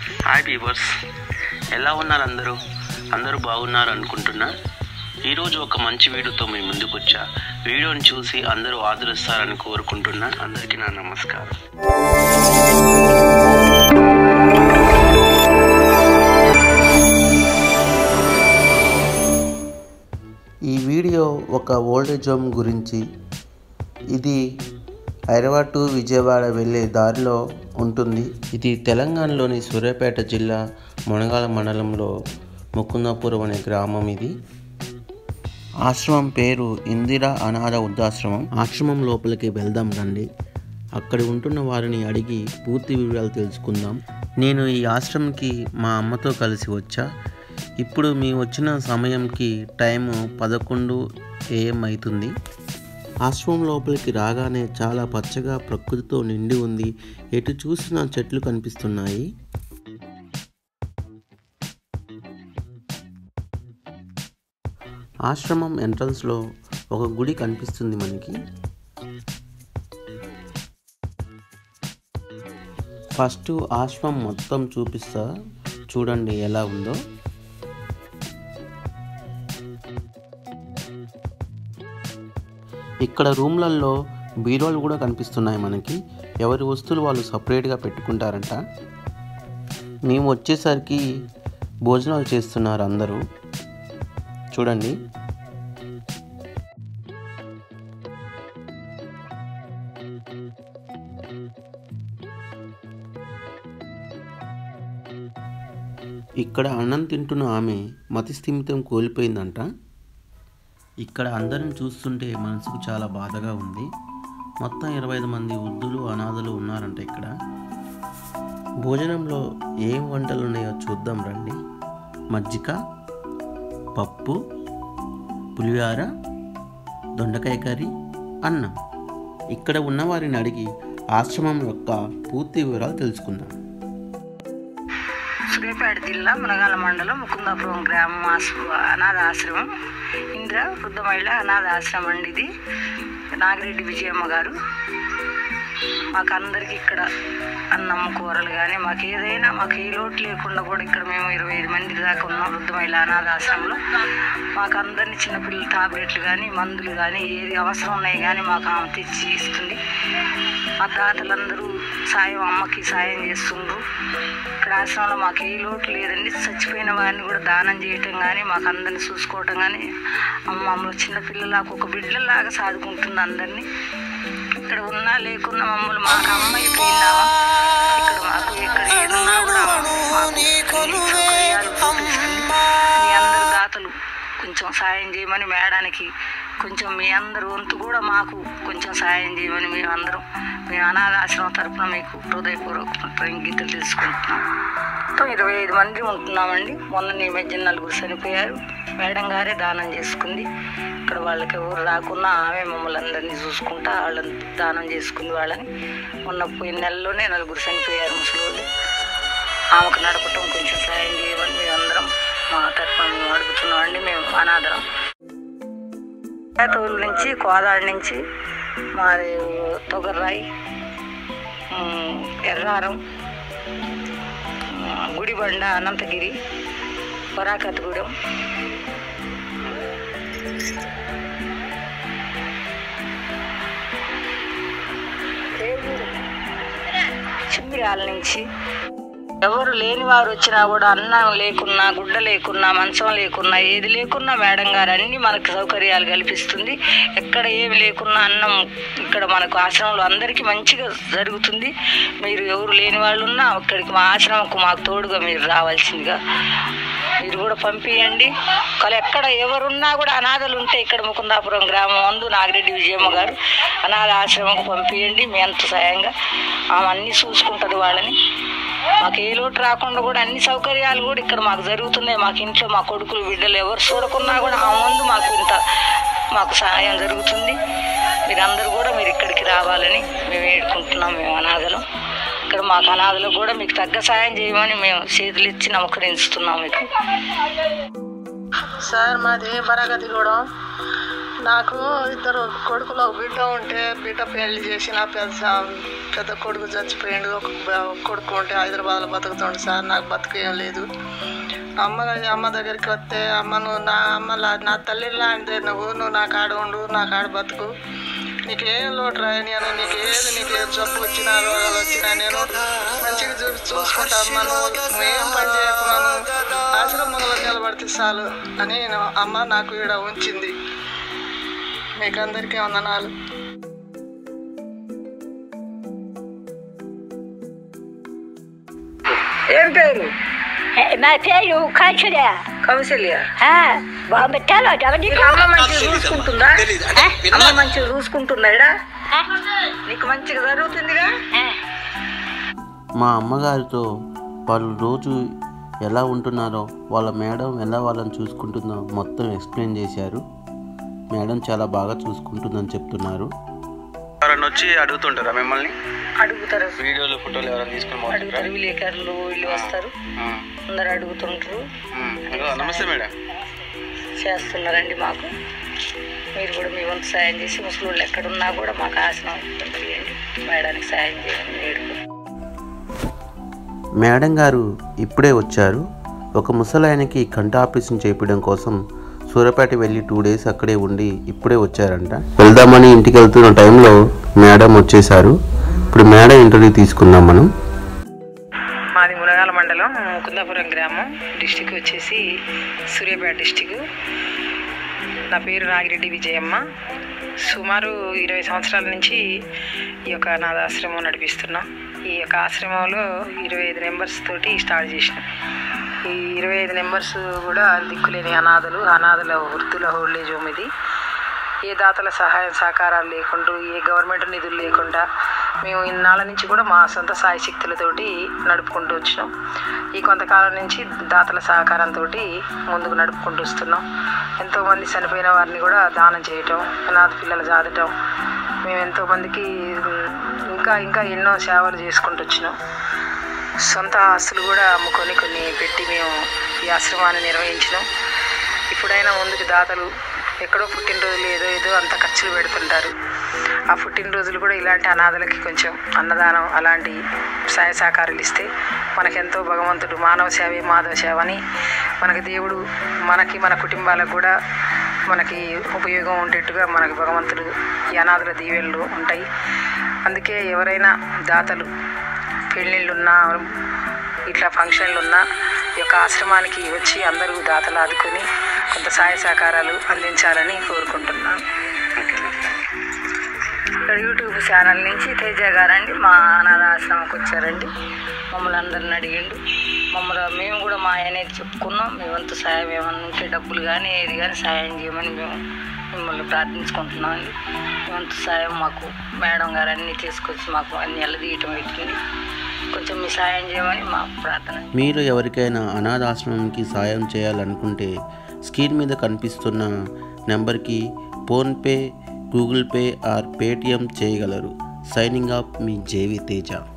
Hi viewers, ఎలా ఉన్నారు అందరూ బాగున్నారు అనుకుంటున్నా. ఈరోజు ఒక మంచి వీడియోతో మీ ముందుకు వచ్చా. వీడియోని చూసి అందరూ ఆదరిస్తారని కోరుకుంటున్నా. అందరికీ నా నమస్కారం. ఈ వీడియో ఒక ఓల్డేజ్ హోమ్ గురించి. ఇది హైదరాబాద్ టు విజయవాడ వెళ్ళే దారిలో ఉంటుంది. ఇది తెలంగాణలోని సూర్యాపేట జిల్లా మునగాల మండలంలో ముకుందాపురం అనే గ్రామం. ఇది ఆశ్రమం పేరు ఇందిరా అనాథ వృద్ధాశ్రమం. ఆశ్రమం లోపలికి వెళ్దాం రండి. అక్కడ ఉంటున్న వారిని అడిగి పూర్తి వివరాలు తెలుసుకుందాం. నేను ఈ ఆశ్రమంకి మా అమ్మతో కలిసి వచ్చా. ఇప్పుడు మేము వచ్చిన సమయంకి టైము 11 AM అవుతుంది. ఆశ్రమం లోపలికి రాగానే చాలా పచ్చగా ప్రకృతితో నిండి ఉంది. ఎటు చూసినా చెట్లు కనిపిస్తున్నాయి. ఆశ్రమం ఎంట్రన్స్లో ఒక గుడి కనిపిస్తుంది మనకి. ఫస్ట్ ఆశ్రమం మొత్తం చూపిస్తా, చూడండి ఎలా ఉందో. ఇక్కడ రూమ్లలో బీరోలు కూడా కనిపిస్తున్నాయి మనకి. ఎవరి వస్తువులు వాళ్ళు సపరేట్గా పెట్టుకుంటారంట. మేము వచ్చేసరికి భోజనాలు చేస్తున్నారు అందరూ, చూడండి. ఇక్కడ అన్నం తింటున్న ఆమె మతిస్థిమితం కోల్పోయిందంట. ఇక్కడ అందరిని చూస్తుంటే మనసుకు చాలా బాధగా ఉంది. మొత్తం 25 మంది వృద్ధులు అనాథలు ఉన్నారంట ఇక్కడ. భోజనంలో ఏం వంటలు ఉన్నాయో చూద్దాం రండి. మజ్జిగ, పప్పు, పులిహోర, దొండకాయ కర్రీ, అన్నం. ఇక్కడ ఉన్నవారిని అడిగి ఆశ్రమం యొక్క పూర్తి వివరాలు తెలుసుకుందాం. సూర్యాపేట జిల్లా మునగాల మండలం ముకుందాపురం గ్రామం అనాథ ఆశ్రమం, ఇందిరా వృద్ధ మహిళ అనాథ ఆశ్రమం అండి. ఇది నాగిరెడ్డి విజయమ్మ గారు. మాకు అందరికీ ఇక్కడ అన్నం కూరలు కానీ మాకు ఏదైనా మాకు ఏ లోటు లేకుండా కూడా ఇక్కడ మేము 25 మంది దాకా ఉన్నాం వృద్ధ మహిళ అనాథ ఆశ్రమంలో. మాకు అందరినీ చిన్నపిల్లల టాబ్లెట్లు కానీ మందులు కానీ ఏది అవసరం ఉన్నాయి కానీ మాకు ఆమె తెచ్చి ఇస్తుంది. మా దాతలందరూ అమ్మకి సాయం చేస్తుండ్రు. ఇక్కడ ఆశ్రమంలో మాకు ఏ లోటు లేదండి. చచ్చిపోయిన వారిని కూడా దానం చేయటం కానీ మాకు అందరిని చూసుకోవటం కానీ మమ్మల్ని చిన్నపిల్లలకు ఒక బిడ్డలాగా సాదుకుంటుంది అందరినీ. ఇక్కడ ఉన్నా లేకున్నా మమ్మల్ని మాకు అమ్మ అయిపోయిందామా. ఇక్కడ మాకు ఇక్కడ ఏదన్నా కూడా మీ అందరు దాతలు కొంచెం సాయం చేయమని మేడానికి, కొంచెం మీ అందరు వంతు కూడా మాకు కొంచెం సాయం చేయమని మేము అనాథాశ్రమం తరఫున మీకు హృదయపూర్వక గీతలు తెలుసుకుంటున్నాం. మొత్తం 25 మంది ఉంటున్నామండి. మొన్న ఈ మధ్య 4 చనిపోయారు. మేడం గారే దానం చేసుకుంది. ఇక్కడ వాళ్ళకి ఎవరు రాకున్నా ఆమె మమ్మల్ని అందరినీ చూసుకుంటా వాళ్ళని దానం చేసుకుంది. వాళ్ళని మొన్న పోయిన నెలలోనే 4 చనిపోయారు ముసలోళ్ళు. ఆమెకు నడపటం కొంచెం సాయం చేయమని మేమందరం మా తరఫున మేము అడుగుతున్నామండి. మేము అనాథరం తోలు నుంచి కోదాడి నుంచి మాది తొగర్రాయి, ఎర్రారం, గుడిబండ, అనంతగిరి, వరాకత్గూడెం, చిమ్మిరాల నుంచి ఎవరు లేని వారు వచ్చినా కూడా అన్నం లేకున్నా, గుడ్డ లేకున్నా, మంచం లేకున్నా, ఏది లేకున్నా మేడం గారు అన్నీ మనకు సౌకర్యాలు కల్పిస్తుంది. ఎక్కడ ఏమి లేకున్నా అన్నం ఇక్కడ మనకు ఆశ్రమంలో అందరికీ మంచిగా జరుగుతుంది. మీరు ఎవరు లేని వాళ్ళు ఉన్నా ఇక్కడికి మా ఆశ్రమంకు మాకు తోడుగా మీరు రావాల్సిందిగా మీరు కూడా పంపించండి. ఎక్కడ ఎవరున్నా కూడా అనాథలు ఉంటే ఇక్కడ ముకుందాపురం గ్రామం అందు నాగిరెడ్డి విజయమ్మ గారు అనాథ ఆశ్రమంకు పంపించండి. మీ అంత సాయంగా ఆమె అన్నీ చూసుకుంటుంది వాళ్ళని. మాకు ఏ లోటు రాకుండా కూడా అన్ని సౌకర్యాలు కూడా ఇక్కడ మాకు జరుగుతున్నాయి. మాకు ఇంట్లో మా కొడుకులు బిడ్డలు ఎవరు చూడకున్నా కూడా ఆ ముందు మాకు సహాయం జరుగుతుంది. మీరందరూ కూడా మీరు ఇక్కడికి రావాలని మేము వేడుకుంటున్నాం. మేము అనాథలు ఇక్కడ మాకు అనాథలు కూడా మీకు తగ్గ సాయం చేయమని మేము చేతులు ఇచ్చి నమ్మకరించుతున్నాం మీకు. సార్ మాది బరాగతిగూడెం. నాకు ఇద్దరు కొడుకులు ఒక బిడ్డ ఉంటే బిడ్డ పెళ్లి చేసిన పెద్ద కొడుకు చచ్చిపోయిండు. ఒక కొడుకు ఉంటే హైదరాబాద్లో బతుకుతుండు సార్. నాకు బతుకు ఏం లేదు. అమ్మ దగ్గరికి వస్తే అమ్మ నువ్వు నా తల్లి లాంటిదే, నువ్వు నా కాడ ఉండు, నా కాడ బతుకు, నీకేం లోటు రాయి, నేను నీకేం జబ్బు వచ్చినా రోగాలు వచ్చినా నేను మంచిగా చూసుకుంటా అమ్మ, నువ్వేం పని చేయకున్నాను ఆశ్రమంలో నిలబడితే చాలు అని అమ్మ నాకు ఇక్కడ ఉంచింది. మీకు అందరికీ వందనాలు. ఏం పేరు? నా పేరు కౌశల్య. కౌశల్య. అమ్మ మంచిగా చూసుకుంటుందా? అమ్మ మంచిగా చూసుకుంటున్నాడా? నీకు మంచిగా జరుగుతుందిగా? మా అమ్మగారితో వాళ్ళు రోజు ఎలా ఉంటున్నారో, వాళ్ళ మేడం ఎలా వాళ్ళని చూసుకుంటుందో మొత్తం ఎక్స్ప్లెయిన్ చేశారు. మేడం చాలా బాగా చూసుకుంటుందని చెప్తున్నారు. ఎవరైనా వచ్చి అడుగుతుంటారా మిమ్మల్ని? అడుగుతారు. వీడియోలు ఫోటోలు ఎవరైనా తీసుకుని అడుగుతారు. విలేకరులు వీళ్ళు వస్తారు, అందరు అడుగుతుంటారు. నమస్తే మేడం. చేస్తున్నారండి మాకు. మీరు కూడా మీ వంతు సాయం చేసి ముసలోళ్ళు ఎక్కడున్నా కూడా మాకు ఆసనం చేయండి, మేడానికి సాయం చేయండి. మేడం గారు ఇప్పుడే వచ్చారు. ఒక ముసలాయనకి కంటి ఆపరేషన్ చేయించడం కోసం సూర్యాపేట వెళ్ళి 2 days అక్కడే ఉండి ఇప్పుడే వచ్చారంట. వెళ్దామని ఇంటికి వెళ్తున్న టైంలో మేడం వచ్చేసారు. ఇప్పుడు మేడం ఇంటర్వ్యూ తీసుకుందాం మనం. మాది మునగాల మండలం కుందాపురం గ్రామం, డిస్టిక్ వచ్చేసి సూర్యాపేట డిస్టిక్. నా పేరు నాగిరెడ్డి విజయమ్మ. సుమారు 20 సంవత్సరాల నుంచి ఈ యొక్క అనాథాశ్రమం నడిపిస్తున్నాం. ఈ యొక్క ఆశ్రమంలో 25 members తోటి స్టార్ట్ చేసినాం. ఈ 25 members కూడా దిక్కులేని అనాథల వృద్ధుల ఓల్డేజ్ హోమ్ ఇది. ఏ దాతల సహాయం సహకారాలు లేకుండా, ఏ గవర్నమెంట్ నిధులు లేకుండా మేము ఇన్నాళ్ళ నుంచి కూడా మా సొంత సాయి శక్తులతోటి నడుపుకుంటూ వచ్చినాం. ఈ కొంతకాలం నుంచి దాతల సహకారంతో ముందుకు నడుపుకుంటూ వస్తున్నాం. ఎంతోమంది చనిపోయిన వారిని కూడా దానం చేయటం, అనాథ పిల్లలు చాదటం, మేము ఎంతోమందికి ఇంకా ఎన్నో సేవలు చేసుకుంటూ వచ్చినాం. సొంత ఆస్తులు కూడా అమ్ముకొని కొన్ని పెట్టి మేము ఈ ఆశ్రమాన్ని నిర్వహించినాం. ఇప్పుడైనా ముందుకు దాతలు ఎక్కడో పుట్టినరోజులు ఏదో అంత ఖర్చులు పెడుతుంటారు. ఆ పుట్టినరోజులు కూడా ఇలాంటి అనాథలకి కొంచెం అన్నదానం అలాంటి సహాయ సహకారాలు ఇస్తే మనకెంతో భగవంతుడు మానవ సేవే మాధవ సేవ అని మనకి దేవుడు మన కుటుంబాలకు కూడా మనకి ఉపయోగం ఉండేట్టుగా మనకి భగవంతుడు ఈ అనాథల దీవెనలు ఉంటాయి. అందుకే ఎవరైనా దాతలు పెళ్ళిళ్ళున్నా ఇట్లా ఫంక్షన్లున్నా ఈ యొక్క ఆశ్రమానికి వచ్చి అందరూ దాతలు ఆదుకొని కొంత సహాయ సహకారాలు అందించాలని కోరుకుంటున్నాను. ఇక్కడ యూట్యూబ్ ఛానల్ నుంచి తేజ గారండి మా అనాథాశ్రమంకి వచ్చారండి. మమ్మల్ని అందరిని అడిగిండు. మేము కూడా మా అనేది చెప్పుకున్నాం. మీ వంతు సాయం ఏమన్నా ఉంటే డబ్బులు కానీ ఏది కానీ సాయం చేయమని మేము మిమ్మల్ని ప్రార్థించుకుంటున్నామండి. మీ వంతు సాయం మాకు మేడం గారు అన్నీ తీసుకొచ్చి మాకు అన్ని ఎల్లదీయటం అవుతుంది. కొంచెం మీ సాయం చేయమని మా ప్రార్థన. మీరు ఎవరికైనా అనాథాశ్రమంకి సాయం చేయాలనుకుంటే స్క్రీన్ మీద కనిపిస్తున్న నెంబర్కి PhonePe, Google Pay or Paytm చేయగలరు. సైనింగ్ ఆఫ్ మీ JvTeja.